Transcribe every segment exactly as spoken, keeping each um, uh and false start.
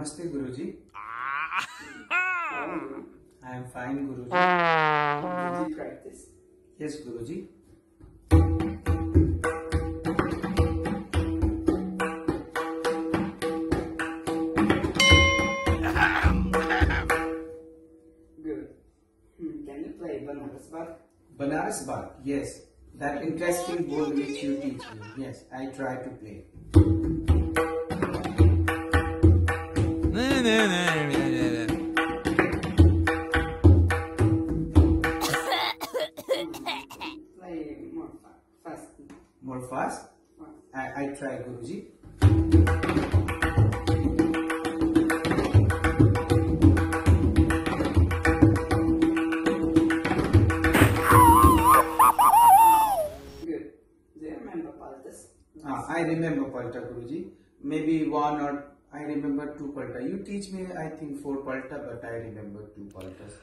Namaste, Guruji. How are you? I am fine, Guruji. Did you practice? Yes, Guruji. Good. Hmm, Can you play Banaras Bag? Banaras Bag. Yes. That interesting ball which you teach me. Yes, I try to play. Play more fa fast. More fast? Fast. I, I try, Guruji. Good. Do you remember Paltas? Ah, I remember Palta, Guruji. Maybe one or I remember two Palta. You teach me, I think, four Palta, but I remember two Paltas.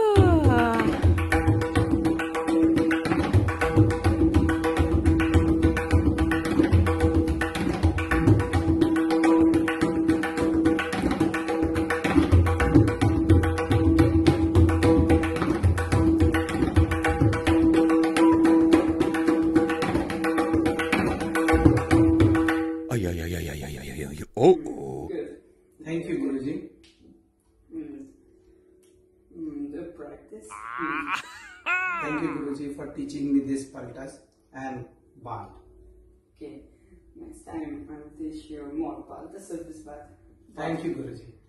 Ay, ay, ay, ay, ay, ay, ay, ay. Oh, oh. Good. Thank you, Guruji. Mm. Mm, the practice. Mm. Thank you, Guruji, for teaching me this Paltas and Band. Okay. Next time I'll teach you more Paltas of this bag. Thank you, Guruji.